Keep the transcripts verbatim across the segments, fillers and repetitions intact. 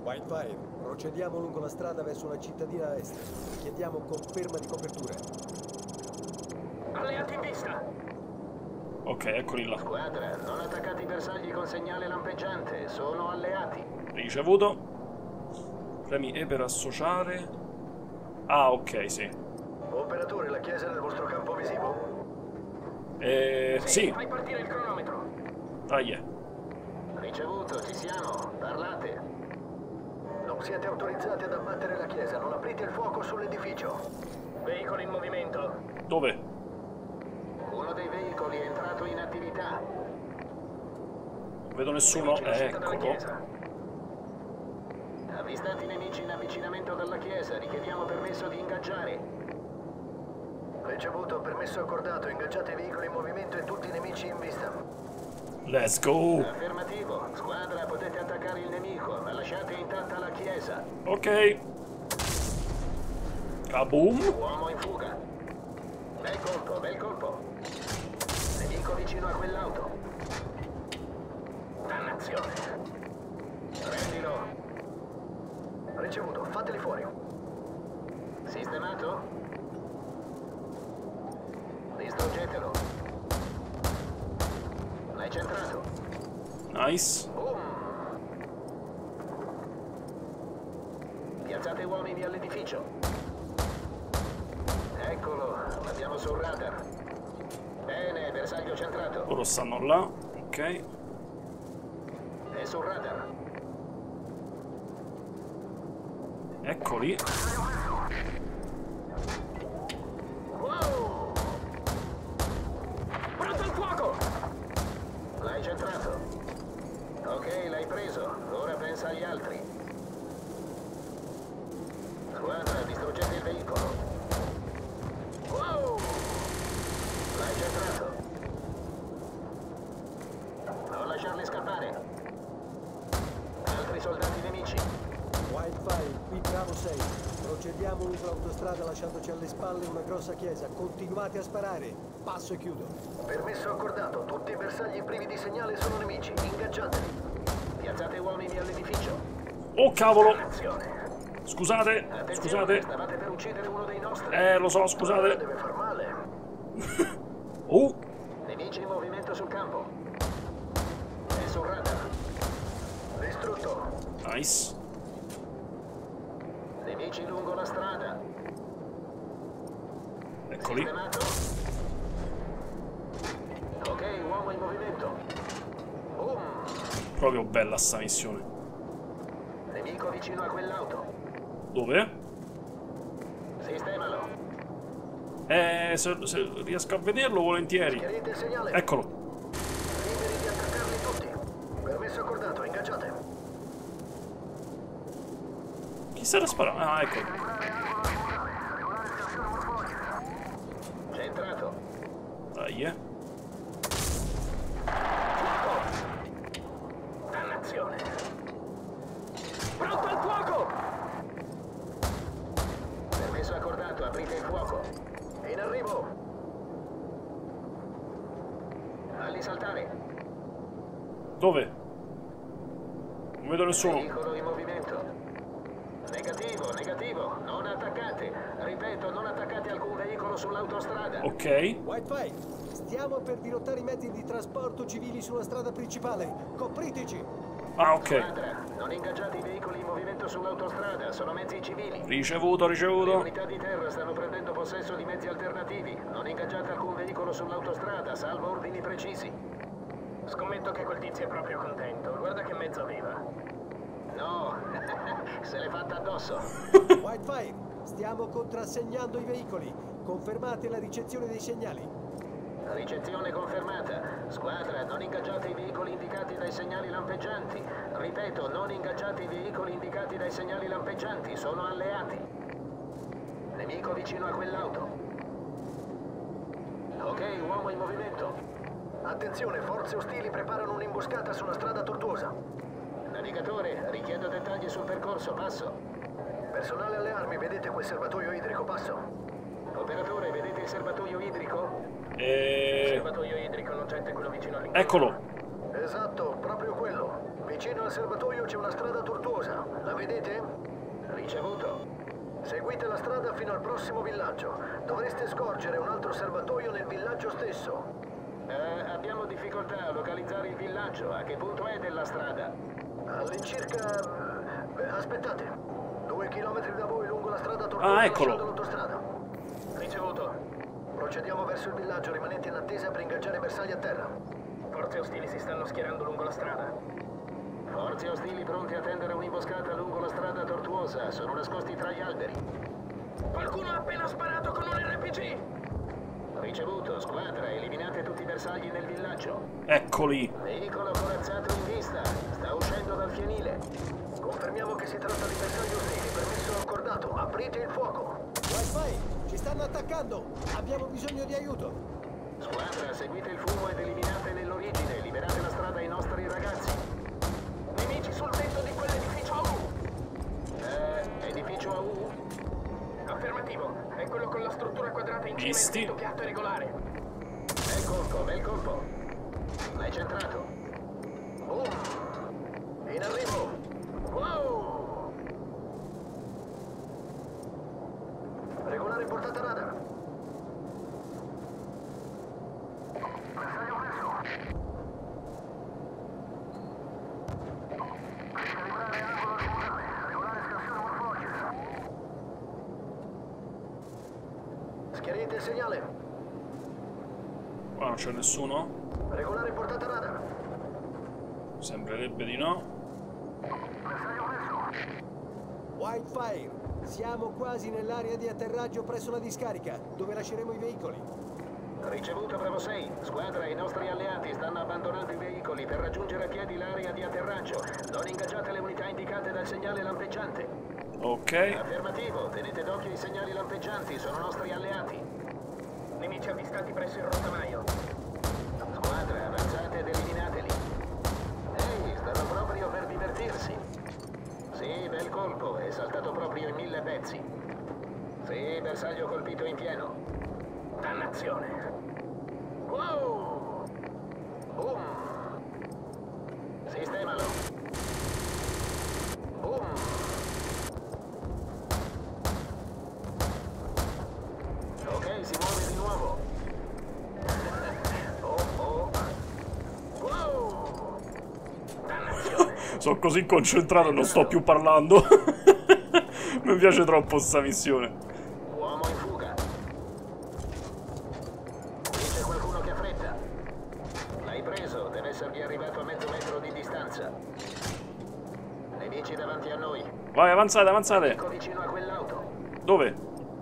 Wildfire, procediamo lungo la strada verso una cittadina a est. Chiediamo conferma di copertura. Alleati in vista! Ok, eccoli là. Squadra, non attaccate i bersagli con segnale lampeggiante, sono alleati. Ricevuto. Premi E per associare. Ah, ok, sì. Operatore, la chiesa è nel vostro campo visivo? Eh, sì. Fai partire il cronometro. Dai. eh. Ricevuto, ci siamo. Parlate. Non siete autorizzati ad abbattere la chiesa, non aprite il fuoco sull'edificio. Veicolo in movimento. Dove? Uno dei veicoli è entrato in attività. Non vedo nessuno. Nemici in uscita dalla Eccolo. chiesa. Avvistati nemici in avvicinamento dalla chiesa, richiediamo permesso di ingaggiare. Ricevuto, permesso accordato, ingaggiate i veicoli in movimento e tutti i nemici in vista. Let's go. Affermativo. Squadra, potete attaccare il nemico, ma lasciate intatta la chiesa. Ok. Kaboom. Uomo in fuga. Bel colpo, bel colpo. Nemico vicino a quell'auto. Dannazione. Prendilo. Ricevuto, fateli fuori. Sistemato? Distruggetelo. L'hai centrato. Nice. Boom. Piazzate uomini all'edificio. Eccolo, l'abbiamo sul radar. Bene, bersaglio centrato. Loro stanno là. Ok. È sul radar. Eccoli. Wow! Pronto il fuoco! L'hai centrato. Ok, l'hai preso. Ora pensa agli altri. Squadra, distruggete il veicolo. Wow! L'hai centrato. Non lasciarli scappare. Altri soldati nemici. Wildfire, qui Bravo sei. Procediamo lungo l'autostrada lasciandoci alle spalle una grossa chiesa. Continuate a sparare. Passo e chiudo. Permesso accordato. Tutti i bersagli privi di segnale sono nemici. Ingaggiateli. Piazzate uomini all'edificio. Oh cavolo. Azione. Scusate. Attenzione, Scusate. stavate per uccidere uno dei nostri. Eh, lo so, Ah, scusate. deve far male. Oh. Nemici in movimento sul campo. È sul radar. Distrutto. Nice. Nemici lungo la strada. Eccoli. Sistemato. Ok, uomo in movimento. Boom. Proprio bella sta missione. Nemico vicino a quell'auto. Dove? Sistemalo. Eh, se, se riesco a vederlo volentieri. Chiarite il segnale. Eccolo. Liberi di attaccarli tutti. Permesso accordato. Ingaggiate. Chi sta sparando? Ah, eccolo. Centrato. Dai, eh. Dannazione. Pronto al fuoco! Permesso accordato, aprite il fuoco. In arrivo. Falli saltare. Dove? Non vedo nessuno. Veicolo in movimento. Negativo, negativo. Non attaccate. Ripeto, non attaccate alcun veicolo sull'autostrada. Ok. Wildfire, stiamo per dirottare i mezzi di trasporto civili sulla strada principale. Copriteci. Ah, ok. Squadra, non ingaggiate i veicoli in movimento sull'autostrada, sono mezzi civili. Ricevuto, Le ricevuto. unità di terra stanno prendendo possesso di mezzi alternativi. Non ingaggiate alcun veicolo sull'autostrada, salvo ordini precisi. Scommetto che quel tizio è proprio contento. Guarda che mezzo aveva. No, se l'è fatta addosso. Wildfire, stiamo contrassegnando i veicoli. Confermate la ricezione dei segnali. Ricezione confermata. Squadra, non ingaggiate i veicoli indicati dai segnali lampeggianti. Ripeto, non ingaggiate i veicoli indicati dai segnali lampeggianti, sono alleati. Nemico vicino a quell'auto. Ok, uomo in movimento. Attenzione, forze ostili preparano un'imboscata su una strada tortuosa. Navigatore, richiedo dettagli sul percorso, passo. Personale alle armi, vedete quel serbatoio idrico, passo. Operatore, vedete il serbatoio idrico? Il E... serbatoio idrico, non c'è quello vicino all'interno. Eccolo. Esatto, proprio quello. Vi vicino al serbatoio c'è una strada tortuosa. La vedete? Ricevuto. Seguite la strada fino al prossimo villaggio. Dovreste scorgere un altro serbatoio nel villaggio stesso. Eh, abbiamo difficoltà a localizzare il villaggio. A che punto è della strada? All'incirca... Beh, aspettate. Due chilometri da voi lungo la strada tortuosa Ah, eccolo. lasciando l'autostrada. Ricevuto. Procediamo verso il villaggio, rimanete in attesa per ingaggiare bersagli a terra. Forze ostili si stanno schierando lungo la strada. Forze ostili pronti a tendere un'imboscata lungo la strada tortuosa. Sono nascosti tra gli alberi. Qualcuno ha appena sparato con un R P G. Ricevuto, squadra, eliminate tutti i bersagli nel villaggio. Eccoli. Veicolo corazzato in vista. Sta uscendo dal fienile. Confermiamo che si tratta di bersagli ostili, permesso accordato. Aprite il fuoco. Wi-Fi, ci stanno attaccando. Abbiamo bisogno di aiuto. Squadra, seguite il fumo ed eliminate nell'origine. Liberate la strada ai nostri ragazzi. Nemici sul tetto di quell'edificio A U. Eh, edificio A U? Affermativo, è quello con la struttura quadrata in cima e il tetto piatto e regolare. Bel colpo, bel colpo. L'hai centrato. Boom! In arrivo! Wow! Regolare portata radar. Bersaglio preso. Ricalibrare angolo azimutale. Regolare scansione morfologica. Schiarite il segnale. Qua non c'è nessuno? Regolare portata radar. Sembrerebbe di no. Bersaglio preso. Wildfire, siamo quasi nell'area di atterraggio presso la discarica, dove lasceremo i veicoli. Ricevuto Bravo sei. Squadra, i nostri alleati stanno abbandonando i veicoli per raggiungere a piedi l'area di atterraggio. Non ingaggiate le unità indicate dal segnale lampeggiante. Ok. Affermativo, tenete d'occhio i segnali lampeggianti, sono nostri alleati. Nemici avvistati presso il rottamaio. Squadra, avanzate ed eliminateli. Ehi, stanno proprio per divertirsi. Sì, bel colpo, è saltato proprio in mille pezzi. Sì, bersaglio colpito in pieno. Dannazione. Wow! Boom! Sistemalo. Boom! Ok, si muove di nuovo. Oh oh. Wow! Dannazione. Sono così concentrato, non sto più parlando. Mi piace troppo sta missione. Uomo in fuga. Qui c'è qualcuno che ha fretta. L'hai preso, deve esservi arrivato a mezzo metro di distanza. Nemici davanti a noi. Vai, avanzate, avanzate. Ecco vicino a quell'auto. Dove?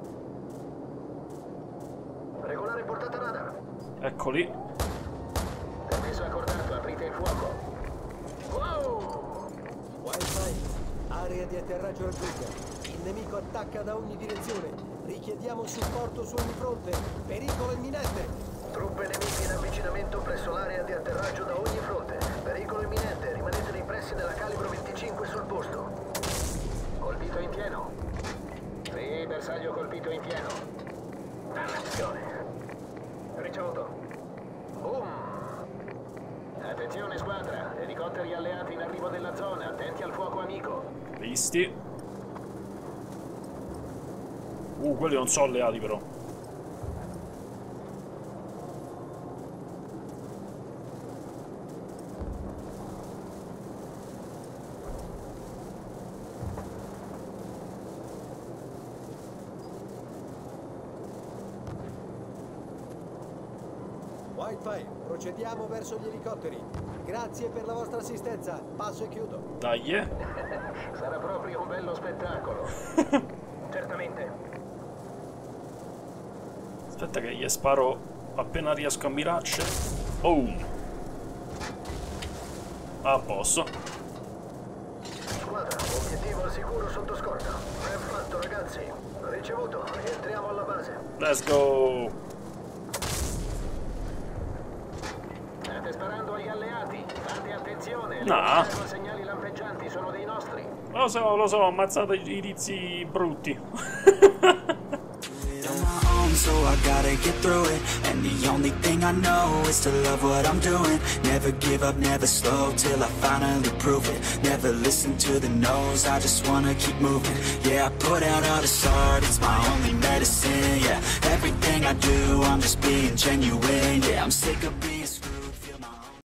Regolare portata radar. Eccoli. Permesso accordato, aprite il fuoco. Wow! Wi-Fi, area di atterraggio raggiunta. Il nemico attacca da ogni direzione. Richiediamo supporto su ogni fronte. Pericolo imminente. Truppe nemiche in avvicinamento presso l'area di atterraggio da ogni fronte. Pericolo imminente. Rimanete nei pressi della calibro venticinque sul posto. Colpito in pieno. Sì, bersaglio colpito in pieno. Dannazione. Ricevuto. Boom! Attenzione squadra, elicotteri alleati in arrivo nella zona, attenti al fuoco amico. Visti. Uh, quelli non sono alleati però. Wi-Fi, procediamo verso gli elicotteri. Grazie per la vostra assistenza. Passo e chiudo. Dai, eh. Sarà proprio un bello spettacolo. Certamente. Aspetta che gli sparo appena riesco a mirarci. Oh. A posto. Squadra, obiettivo al sicuro sotto scorta. Ben fatto ragazzi. Ricevuto, rientriamo alla base. Let's go. State sparando agli alleati. Fate attenzione. No. I segnali lampeggianti sono dei nostri. Lo so, lo so, ammazzate i tizi brutti. So I gotta get through it, and the only thing thing I know is to love what I'm doing. Never give up, never slow, till I finally prove it. Never listen to the no's, I just wanna keep moving. Yeah, I put out all this art, it's my only medicine. Yeah, everything I do, I'm just being genuine. Yeah, I'm sick of being